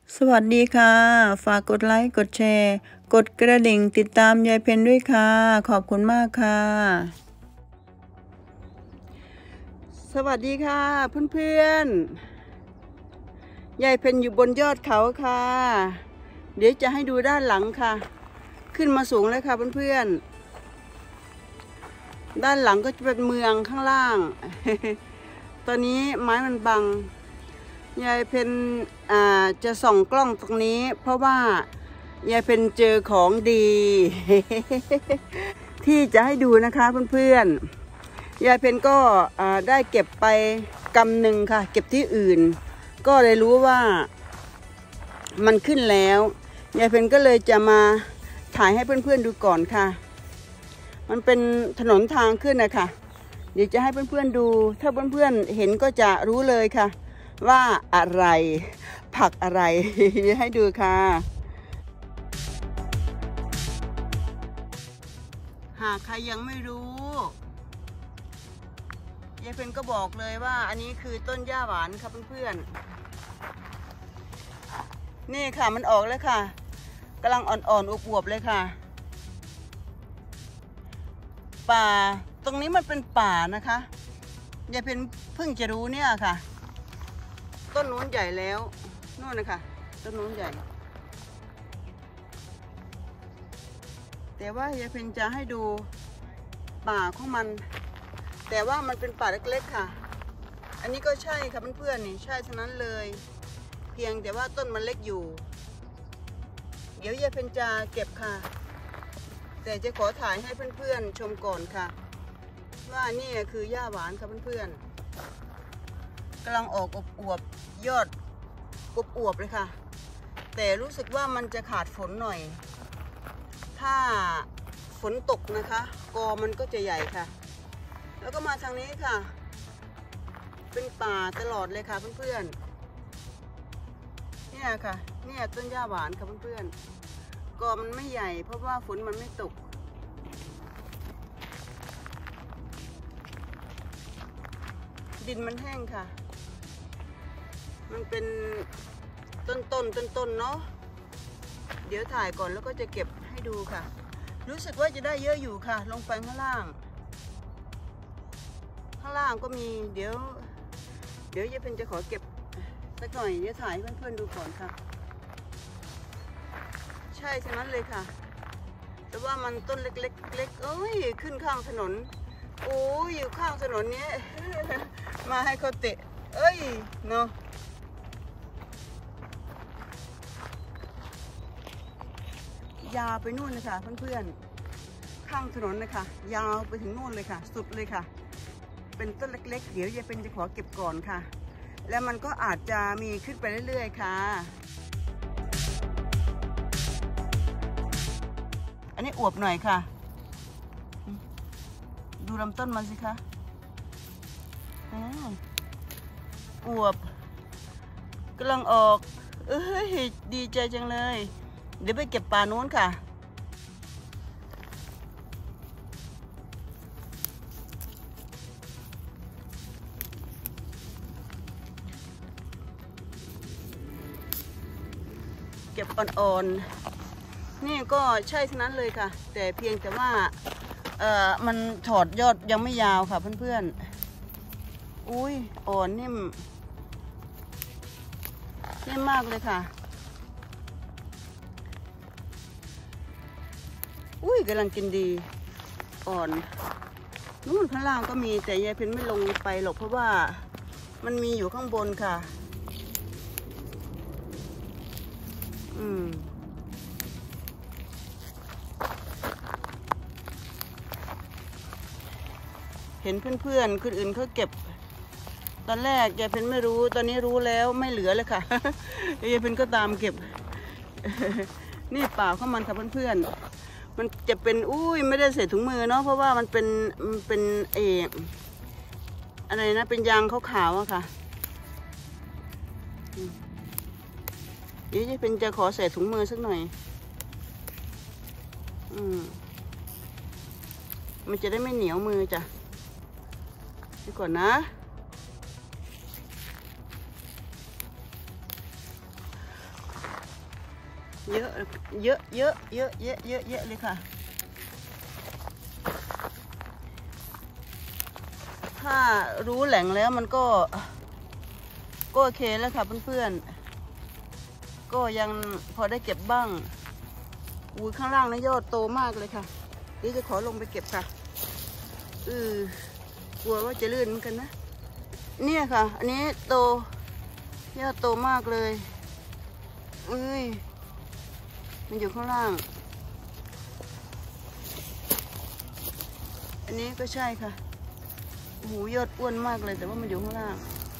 สวัสดีค่ะฝากกดไลค์กดแชร์กดกระดิ่งติดตามยายเพนด้วยค่ะขอบคุณมากค่ะสวัสดีค่ะเพื่อนๆยายเพนอยู่บนยอดเขาค่ะเดี๋ยวจะให้ดูด้านหลังค่ะขึ้นมาสูงแล้วค่ะเพื่อนๆด้านหลังก็จะเป็นเมืองข้างล่าง ตอนนี้ไม้มันบังยายเพนจะส่องกล้องตรงนี้เพราะว่ายายเพนเจอของดี ที่จะให้ดูนะคะเพื่อนๆยายเพนก็ได้เก็บไปกำหนึ่งค่ะเก็บที่อื่นก็เลยรู้ว่ามันขึ้นแล้วยายเพนก็เลยจะมาถ่ายให้เพื่อนๆดูก่อนค่ะมันเป็นถนนทางขึ้นนะคะเดี๋ยวจะให้เพื่อนๆดูถ้าเพื่อนๆเห็นก็จะรู้เลยค่ะว่าอะไรผักอะไร ให้ดูค่ะหากใครยังไม่รู้ยายเพนก็บอกเลยว่าอันนี้คือต้นหญ้าหวานค่ะเพื่อนๆนี่ค่ะมันออกแล้วค่ะกำลังอ่อนๆอวบๆเลยค่ะป่าตรงนี้มันเป็นป่านะคะยายเพนเพิ่งจะรู้เนี่ยค่ะต้นนู้นใหญ่แล้วนู่นนะคะต้นนู้นใหญ่แต่ว่ายายเพนจะให้ดูป่าของมันแต่ว่ามันเป็นป่าเล็กๆค่ะอันนี้ก็ใช่ค่ะเพื่อนๆนี่ใช่ทั้งนั้นเลยเพียงแต่ว่าต้นมันเล็กอยู่เดี๋ยวยายเพนจะเก็บค่ะแต่จะขอถ่ายให้เพื่อนๆชมก่อนค่ะว่านี่คือหญ้าหวานค่ะเพื่อนๆกำลังออกอวบๆยอดอวบๆเลยค่ะแต่รู้สึกว่ามันจะขาดฝนหน่อยถ้าฝนตกนะคะกอมันก็จะใหญ่ค่ะแล้วก็มาทางนี้ค่ะเป็นป่าตลอดเลยค่ะเพื่อนๆเนี่ยค่ะเนี่ยต้นหญ้าหวานค่ะเพื่อนๆกอมันไม่ใหญ่เพราะว่าฝนมันไม่ตกดินมันแห้งค่ะมันเป็นต้นเนาะเดี๋ยวถ่ายก่อนแล้วก็จะเก็บให้ดูค่ะรู้สึกว่าจะได้เยอะอยู่ค่ะลงไปข้างล่างก็มีเดี๋ยวยายเพนจะขอเก็บสักหน่อยเดี๋ยวถ่ายให้เพื่อนๆดูก่อนค่ะใช่ทั้งนั้นเลยค่ะแต่ว่ามันต้นเล็กๆเล็กเอ้ยขึ้นข้างถนนโอ้ยอยู่ข้างถนนนี้ มาให้เขาเตะเอ้ยเนาะยาวไปนู่นนะคะเพื่อนๆข้างถนนนะคะยาวไปถึงนู่นเลยค่ะสุดเลยค่ะเป็นต้นเล็กๆเดี๋ยวยายเป็นจะขอเก็บก่อนค่ะแล้วมันก็อาจจะมีขึ้นไปเรื่อยๆค่ะอันนี้อวบหน่อยค่ะดูลำต้นมันสิคะอวบกำลังออกเอ้ยดีใจจังเลยเดี๋ยวไปเก็บป่านู้นค่ะเก็บอ่อนๆนี่ก็ใช่ทั้งนั้นเลยค่ะแต่เพียงแต่ว่ามันถอดยอดยังไม่ยาวค่ะเพื่อนๆอุ้ยอ่อนนิ่มมากเลยค่ะอุ้ยกำลังกินดีอ่อนนู่นข้างล่างก็มีแต่ยายเพนไม่ลงไปหรอกเพราะว่ามันมีอยู่ข้างบนค่ะเห็นเพื่อนๆคนอื่นเขาเก็บตอนแรกยายเพนไม่รู้ตอนนี้รู้แล้วไม่เหลือเลยค่ะ ยายเพนก็ตามเก็บ นี่เปล่าเข้ามันค่ะเพื่อนๆมันจะเป็นอุ้ยไม่ได้ใส่ถุงมือเนาะเพราะว่ามันเป็นอะไรนะเป็นยางขาวๆอะค่ะเดี๋ยวยายเพนจะขอใส่ถุงมือสักหน่อยมันจะได้ไม่เหนียวมือจ้ะดีก่อนนะเยอะเยอะเยอะเยอะเยอะเยอะเยอะเลยค่ะถ้ารู้แหล่งแล้วมันก็โอเคแล้วค่ะเพื่อนๆก็ยังพอได้เก็บบ้างอุ้ยข้างล่างนะยอดโตมากเลยค่ะนี่จะขอลงไปเก็บค่ะกลัวว่าจะลื่นเหมือนกันนะเนี่ยค่ะอันนี้โตยอดโตมากเลยมันอยู่ข้างล่างอันนี้ก็ใช่ค่ะหูยอดอ้วนมากเลยแต่ว่ามันอยู่ข้างล่าง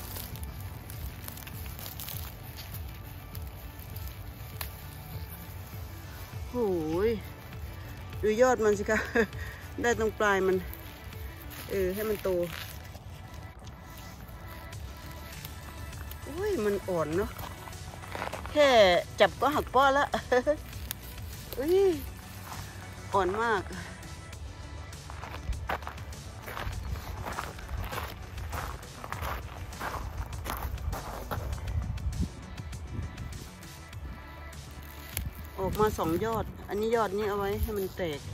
โอ้ยดูยอดมันสิคะได้ตรงปลายมันให้มันโตอุ้ยมันอ่อนเนาะแค่จับก็หักป้อละอุ้ยอ่อนมากออกมา2 ยอดอันนี้ยอดนี้เอาไว้ให้มันแตก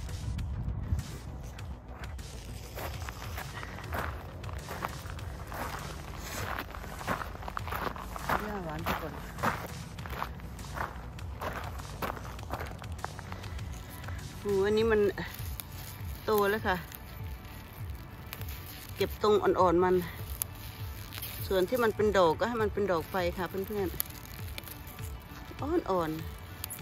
หญ้าหวานก่อนอันนี้มันโตแล้วค่ะเก็บตรงอ่อนๆมันส่วนที่มันเป็นดอกก็ให้มันเป็นดอกไปค่ะเพื่อนๆอ่อนๆ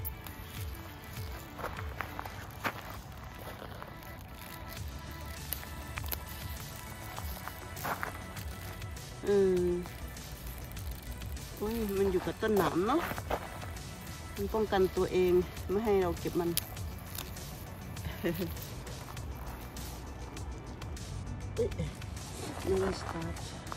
มันอยู่กับต้นหนามเนาะมันป้องกันตัวเองไม่ให้เราเก็บมันนี่สตาร์ท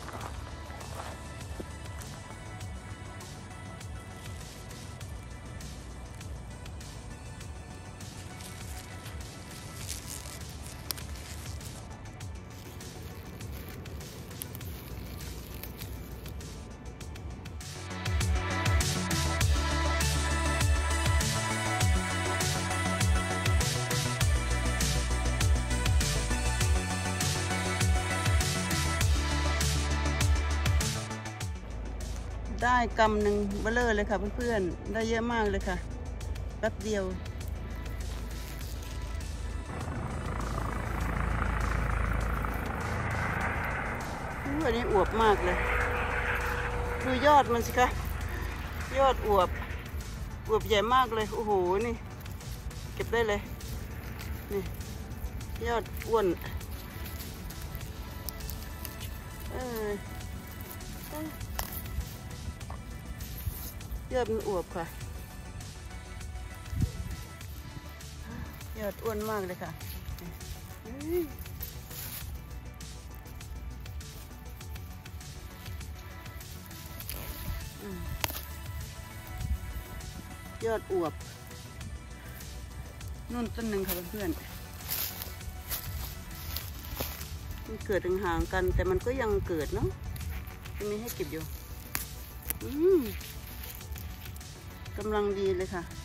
ได้กำหนึ่งเบลเลอร์เลยค่ะเพื่อนๆได้เยอะมากเลยค่ะแป๊บเดียวอันนี้อวบมากเลยดูยอดมันสิคะยอดอวบใหญ่มากเลยโอ้โหนี่เก็บได้เลยนี่ยอดอ้วนยอดมันอวบค่ะยอดอ้วนมากเลยค่ะยอดอวบนู่นต้นหนึ่งค่ะเพื่อนๆมันเกิดห่างๆกันแต่มันก็ยังเกิดเนาะยังมีให้เก็บอยู่กำลังดีเลยค่ะ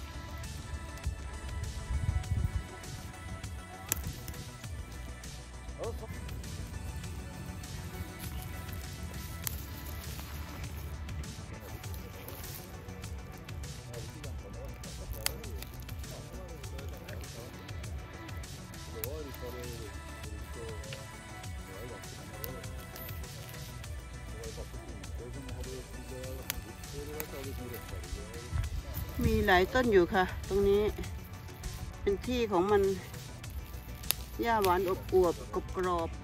มีหลายต้นอยู่ค่ะตรงนี้เป็นที่ของมันหญ้าหวานอบอวบกรอบ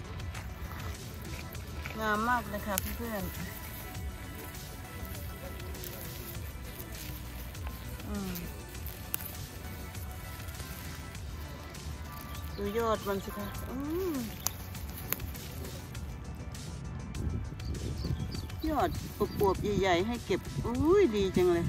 งามมากเลยค่ะเพื่อนดูยอดมันสิคะยอดอวบๆใหญ่ๆให้เก็บอุ้ยดีจังเลย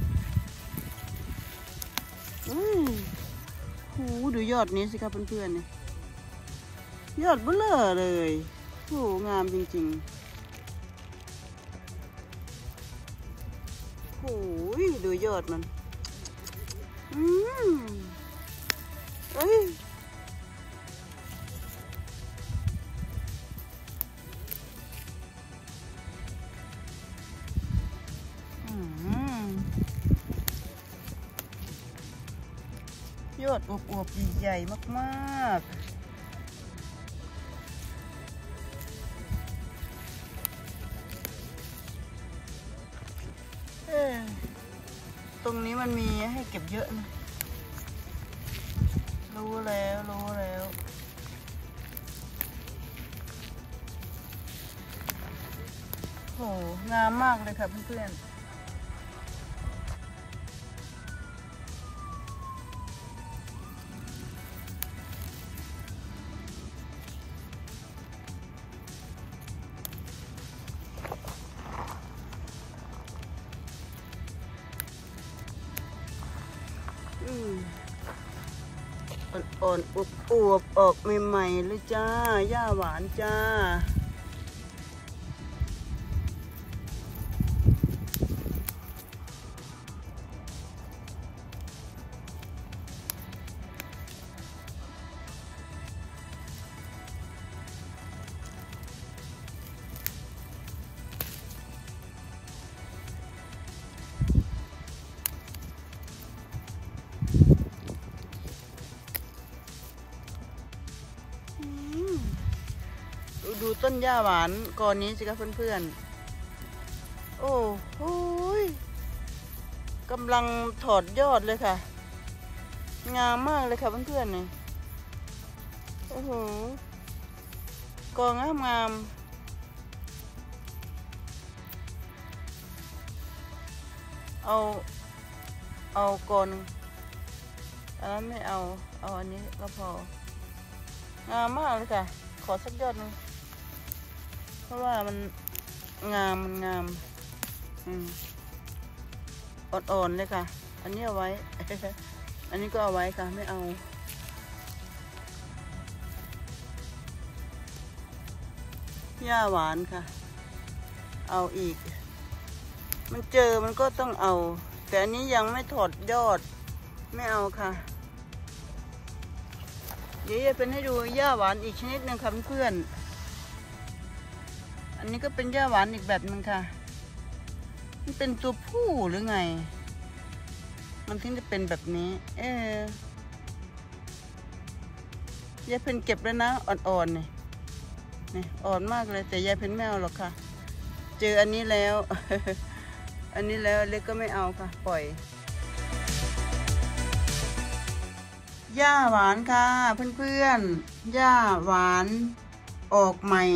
ดูยอดนี้สิครับเพื่อนๆนี่ยอดเบ้อเลยโอ้งามจริงๆโอ้ยดูยอดมันเอ้ยยอดอวบๆใหญ่ๆมากๆตรงนี้มันมีให้เก็บเยอะนะรู้แล้วโหงามมากเลยค่ะเพื่อนๆอ่อนๆอวบๆออกใหม่ๆเลยจ้าหญ้าหวานจ้าดูต้นหญ้าหวานก่อนนี้สิคะเพื่อนๆโอ้โหกำลังถอดยอดเลยค่ะงามมากเลยค่ะเพื่อนๆนี่โอ้โหกองงามเอาก่อนอันนั้นไม่เอาอันนี้ก็พองามมากเลยค่ะขอสักยอดนึงเพราะว่ามันงามอ่อนๆเลยค่ะอันนี้เอาไว้ อันนี้ก็เอาไว้ค่ะไม่เอาหญ้าหวานค่ะเอาอีกมันเจอมันก็ต้องเอาแต่อันนี้ยังไม่ถอดยอดไม่เอาค่ะเดี๋ยวจะเป็นให้ดูหญ้าหวานอีกชนิดหนึ่งค่ะเพื่อนอันนี้ก็เป็นหญ้าหวานอีกแบบนึงค่ะมันเป็นตัวผู้หรือไงมันถึงจะเป็นแบบนี้ยายเพนเก็บแล้วนะอ่อนๆนี่อ่อนมากเลยแต่ยายเพนไม่เอาหรอกค่ะเจออันนี้แล้ว อันนี้แล้วเล็กก็ไม่เอาค่ะปล่อยหญ้าหวานค่ะเพื่อนๆหญ้าหวานออกใหม่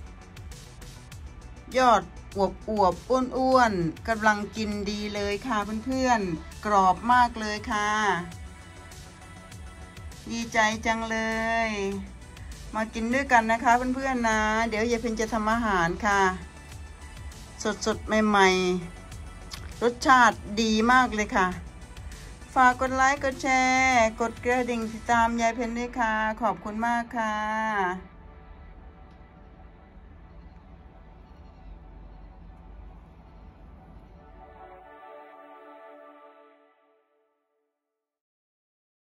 ยอดอวบอ้วนกำลังกินดีเลยค่ะเพื่อนๆกรอบมากเลยค่ะดีใจจังเลยมากินด้วยกันนะคะเพื่อนๆนะเดี๋ยวยายเพ็ญจะทำอาหารค่ะสดใหม่ๆรสชาติดีมากเลยค่ะฝากกดไลค์กดแชร์กดกระดิ่งติดตามยายเพ็ญด้วยค่ะขอบคุณมากค่ะ